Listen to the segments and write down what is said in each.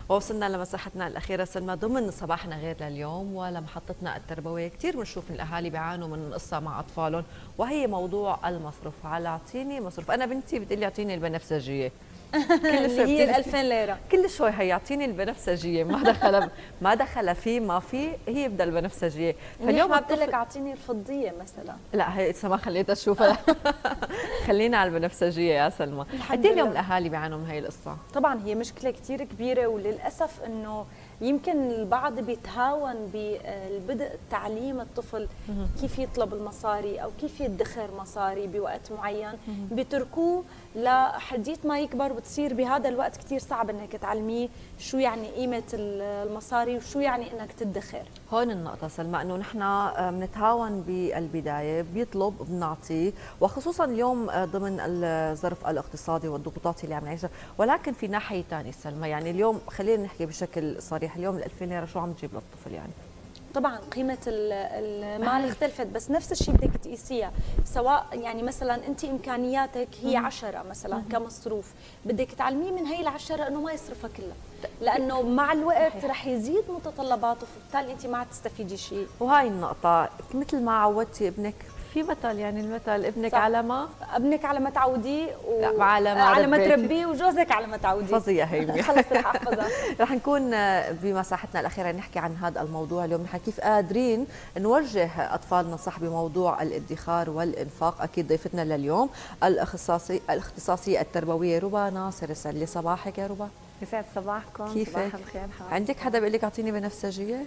ووصلنا لمساحتنا الأخيرة سلمى ضمن صباحنا غير لليوم ولمحطتنا التربوية. كثير بنشوف الأهالي بيعانوا من قصة مع أطفالهم وهي موضوع المصروف. على أعطيني مصروف، أنا بنتي بتقول لي أعطيني البنفسجية كل شوي هي ال 2000 ليرة كل شوي هي يعطيني البنفسجية، ما دخل فيه ما في، هي بدها البنفسجية. فاليوم ما بتقول لك أعطيني الفضية مثلا. لا هي لسه ما خليتها تشوفها. خلينا على البنفسجية يا سلمى. قد ايه اليوم الأهالي بيعانوا من هي القصة؟ طبعا هي مشكلة كثير كبيرة، وللأسف إنه يمكن البعض بيتهاون بالبدء تعليم الطفل كيف يطلب المصاري أو كيف يدخر مصاري بوقت معين، بيتركوه لحديت ما يكبر، وتصير بهذا الوقت كثير صعب انك تعلميه شو يعني قيمة المصاري وشو يعني انك تدخر. هون النقطة سلمى، انه نحن بنتهاون بالبداية، بيطلب بنعطيه، وخصوصا اليوم ضمن الظرف الاقتصادي والضغوطات اللي عم نعيشها، ولكن في ناحية ثانية سلمى، يعني اليوم خلينا نحكي بشكل صريح، اليوم ال 2000 ليرة شو عم تجيب للطفل يعني؟ طبعا قيمة المال اختلفت، بس نفس الشيء بدك تقيسيها، سواء يعني مثلا انت امكانياتك هي 10 مثلا كمصروف، بدك تعلميه من هي ال10 انه ما يصرفها كلها، لانه مع الوقت رح يزيد متطلباته، فبالتالي انت ما عاد تستفيدي شيء. وهي النقطة مثل ما عودتي ابنك، في مثل يعني المثل ابنك على ما ابنك على ما تعوديه على ما تربيه، وجوزك على ما تعوديه. فظيعة هي. خلص رح احفظها. رح نكون بمساحتنا الأخيرة نحكي عن هذا الموضوع اليوم، نحن كيف قادرين نوجه أطفالنا صح بموضوع الادخار والإنفاق. أكيد ضيفتنا لليوم الاختصاصية التربوية ربا ناصر. يسعد لي صباحك يا ربا. يسعد صباحكم. كيفك؟ صباح الخير. عندك حدا بيقول لك اعطيني بنفسجيه؟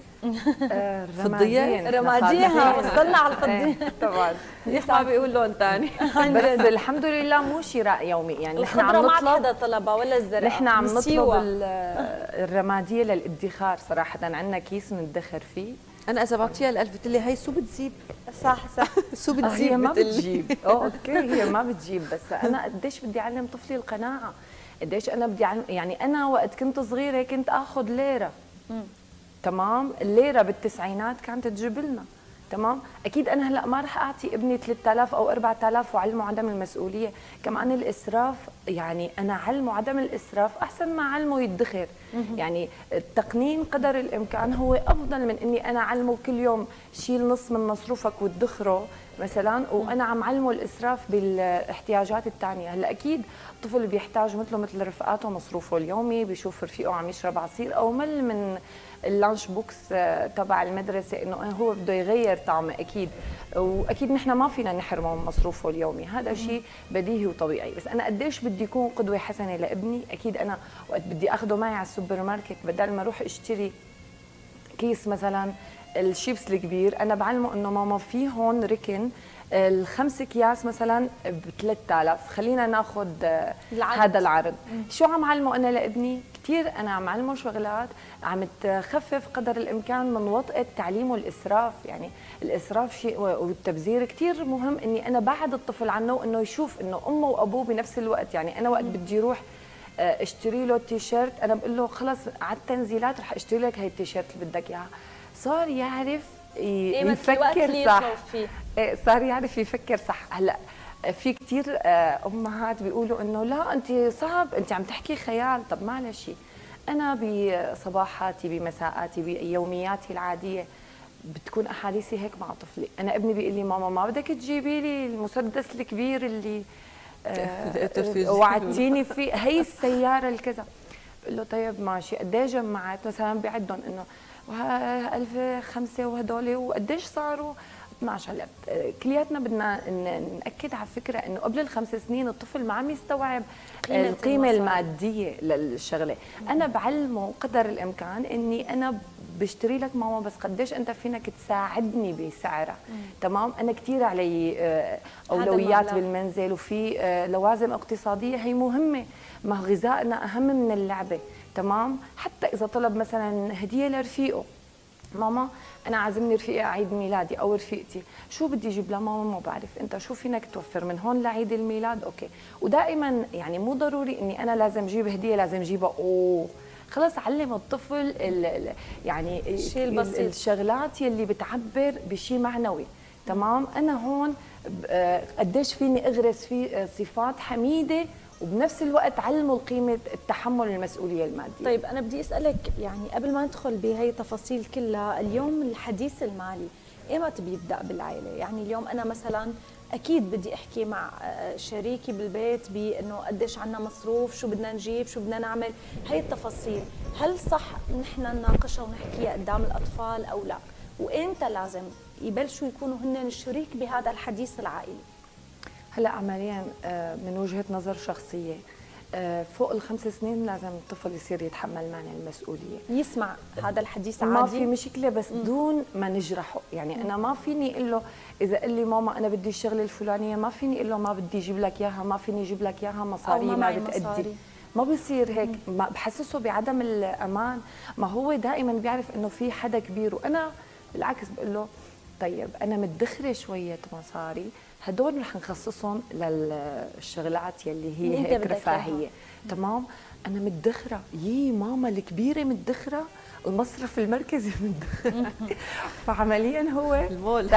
فضيه رماديها، وصلنا على الفضيه. طبعا يسمع بيقول لون ثاني. بس الحمد لله مو شراء يومي، يعني نحن عم نطلب، ما حدا طلبها ولا الزرع، نحن عم نطلب الرماديه للادخار. صراحه عندنا كيس بندخر فيه. انا اذا بعطيها ال1000 بتقول لي هي سو بتزيد. صح سو بتزيد. هي ما بتجيب. اوكي هي ما بتجيب، بس انا قديش بدي اعلم طفلي القناعه، قديش انا بدي يعني انا وقت كنت صغيره كنت اخذ ليره. تمام، الليره بالتسعينات كانت تجيب لنا. تمام، اكيد انا هلا ما رح اعطي ابني 3000 او 4000 واعلمه عدم المسؤوليه، كمان الاسراف، يعني انا علمه عدم الاسراف احسن ما علمه يدخر. يعني التقنين قدر الامكان هو افضل من اني انا اعلمه كل يوم شيل نص من مصروفك وادخره مثلا، وانا عم علمه الاسراف بالاحتياجات الثانيه. هلا اكيد الطفل بيحتاج مثل رفقاته مصروفه اليومي، بيشوف رفيقه عم يشرب عصير او مل من اللانش بوكس تبع المدرسه انه هو بده يغير طعمه، اكيد واكيد نحن ما فينا نحرمه من مصروفه اليومي، هذا شيء بديهي وطبيعي. بس انا قديش بدي يكون قدوه حسنه لابني؟ اكيد انا وقت بدي اخذه معي على السوبر ماركت، بدل ما اروح اشتري كيس مثلا الشيبس الكبير، انا بعلمه انه ماما في هون ركن ال5 اكياس مثلا ب 3000، خلينا ناخذ هذا العرض. شو عم علمه انا لابني؟ كثير انا عم علمه شغلات عم تخفف قدر الامكان من وطئه تعليمه الاسراف. يعني الاسراف شيء والتبذير كثير مهم، اني انا بعد الطفل عنه انه يشوف انه امه وابوه بنفس الوقت. يعني انا وقت بدي اروح اشتري له تيشيرت، انا بقول له خلص على التنزيلات رح اشتري لك هي التيشيرت اللي بدك اياها، صار يعرف يفكر صح. صار يعرف يفكر صح. هلا في كثير امهات بيقولوا انه لا انت صعب، انت عم تحكي خيال. طب معلش، انا بصباحاتي بمساءاتي بيومياتي العاديه بتكون احاديثي هيك مع طفلي. انا ابني بيقول لي ماما ما بدك تجيبي لي المسدس الكبير اللي وعدتيني فيه، هي السياره الكذا. بقول له طيب ماشي، قديش جمعت؟ مثلا بعدهم انه 1005 وهدول وقديش صاروا 12. هلا كلياتنا بدنا ناكد على فكره انه قبل ال5 سنين الطفل ما عم يستوعب القيمه الماديه للشغله. انا بعلمه قدر الامكان اني انا بشتري لك ماما، بس قديش انت فينك تساعدني بسعرها. تمام، انا كثير علي اولويات بالمنزل، وفي لوازم اقتصاديه هي مهمه، ما غذائنا اهم من اللعبه. تمام، حتى اذا طلب مثلا هديه لرفيقه، ماما انا عازمني رفيقي عيد ميلادي او رفيقتي، شو بدي اجيب لها؟ ماما ما بعرف، انت شو فينك توفر من هون لعيد الميلاد؟ اوكي. ودائما يعني مو ضروري اني انا لازم اجيب هديه لازم اجيبها خلص علم الطفل يعني الشيء البسيط، الشغلات يلي بتعبر بشيء معنوي. تمام، انا هون قديش فيني اغرس فيه صفات حميده وبنفس الوقت علموا قيمه التحمل المسؤوليه الماديه. طيب انا بدي اسالك يعني قبل ما ندخل بهي التفاصيل كلها، اليوم الحديث المالي ايمتى بيبدا بالعائله؟ يعني اليوم انا مثلا اكيد بدي احكي مع شريكي بالبيت بانه قديش عنا مصروف، شو بدنا نجيب، شو بدنا نعمل، هي التفاصيل هل صح نحن نناقشها ونحكيها قدام الاطفال او لا؟ وامتى لازم يبلشوا يكونوا هن الشريك بهذا الحديث العائلي؟ هلا عمليا من وجهه نظر شخصيه فوق ال5 سنين لازم الطفل يصير يتحمل معنا المسؤوليه، يسمع هذا الحديث عادي، ما في مشكله بس دون ما نجرحه. يعني انا ما فيني اقول له اذا قال لي ماما انا بدي الشغله الفلانيه، ما فيني اقول له ما بدي اجيب لك اياها، ما فيني اجيب لك اياها مصاري ما بتأدي. ما بصير هيك، ما بحسسه بعدم الامان. ما هو دائما بيعرف انه في حدا كبير، وانا بالعكس بقول له طيب انا مدخره شويه مصاري، هدول رح نخصصهم للشغلات يلي هي هيك رفاهيه، تمام؟ انا مدخره، يي ماما الكبيره مدخره، المصرف المركزي مدخره. فعمليا هو المول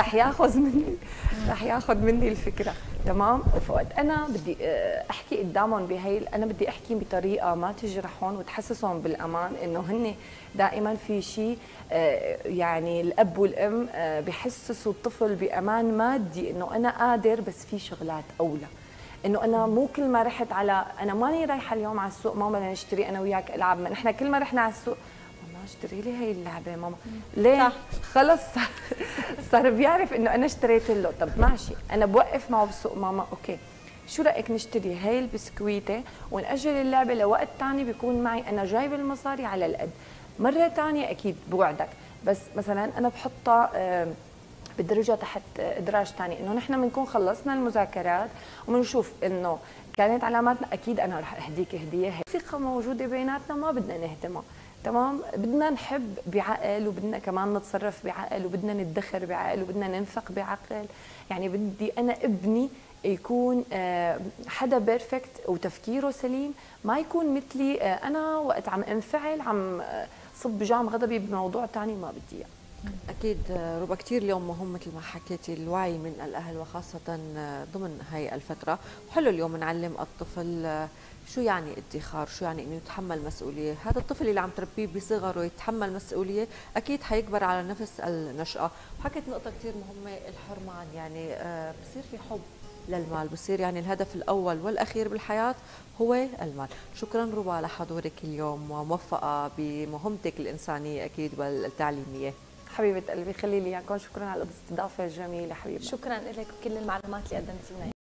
رح ياخذ مني الفكره، تمام؟ فوقت انا بدي احكي قدامهم بهي، انا بدي احكي بطريقه ما تجرحهم وتحسسهم بالامان، انه هن دائما في شيء يعني الاب والام بحسسوا الطفل بامان مادي، انه انا قادر بس في شغلات اولى، انه انا مو كل ما رحت على، انا ماني رايحه اليوم على السوق ماما لنشتري انا وياك العاب، ما نحن كل ما رحنا على السوق ماما اشتري لي هي اللعبه ماما، ليه؟ خلص صار بيعرف انه انا اشتريت له. طب ماشي انا بوقف معه بالسوق، ماما اوكي شو رايك نشتري هي البسكويته ونأجل اللعبه لوقت ثاني بيكون معي انا جايب المصاري على القد، مره ثانيه اكيد بوعدك، بس مثلا انا بحطها بالدرجه تحت ادراج ثاني، انه نحن بنكون خلصنا المذاكرات وبنشوف انه كانت علاماتنا، اكيد انا رح اهديك هديه، ثقه موجوده بيناتنا ما بدنا نهدمها، تمام؟ بدنا نحب بعقل، وبدنا كمان نتصرف بعقل، وبدنا ندخر بعقل، وبدنا ننفق بعقل. يعني بدي انا ابني يكون حدا بيرفكت وتفكيره سليم، ما يكون مثلي انا وقت عم انفعل عم صب جام غضبي بموضوع ثاني ما بدي اياه. أكيد ربا كثير اليوم مهم مثل ما حكيتي الوعي من الأهل، وخاصة ضمن هاي الفترة. وحلو اليوم نعلم الطفل شو يعني ادخار، شو يعني انه يتحمل مسؤوليه. هذا الطفل اللي عم تربيه بصغره يتحمل مسؤوليه اكيد حيكبر على نفس النشأة. وحكيت نقطه كثير مهمه، الحرمان، يعني بصير في حب للمال، بصير يعني الهدف الاول والاخير بالحياه هو المال. شكرا ربا لحضورك اليوم، وموفقه بمهمتك الانسانيه اكيد والتعليميه. حبيبه قلبي خلي لي اياكم، شكرا على الاستضافه الجميله حبيبتي. شكرا لك وكل المعلومات اللي قدمتي لنا.